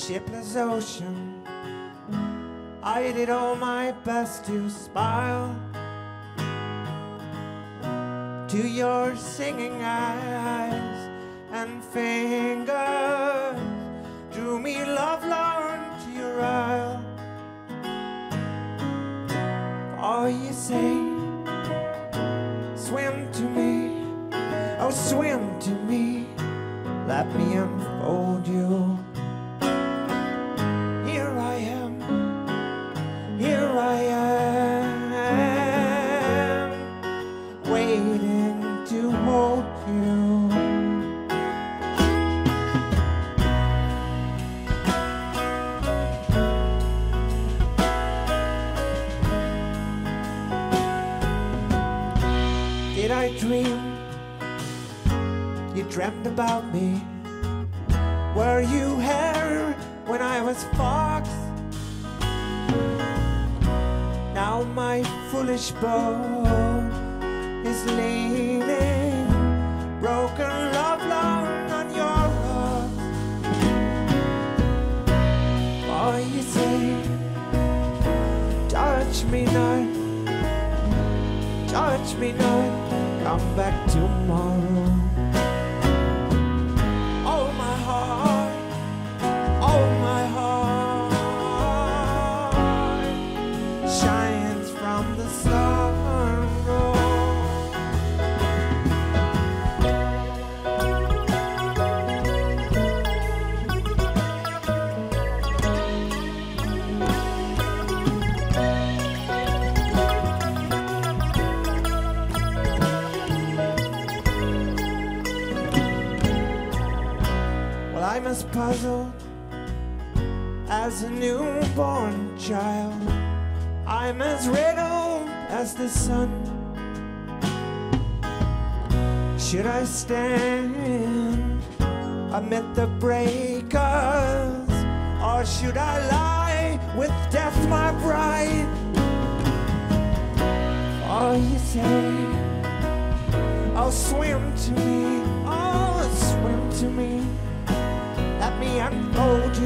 shipless ocean. I did all my best to smile to your singing eyes and fingers. Drew me lovelorn to your isle. Oh, you say, swim to me, oh swim to me, let me unfold you. Here I am, here I am, waiting to hold you. Did I dream you dreamt about me? Were you here when I was fox? Now my foolish boat is leaning, broken love long on your rocks. Oh, you say, touch me not, touch me not, come back tomorrow. Oh my heart, oh my heart shines from the sorrow. I'm as puzzled as a newborn child. I'm as riddled as the sun. Should I stand amid the breakers, or should I lie with death my bride? Oh, you say, oh swim to me, oh swim to me, let me unfold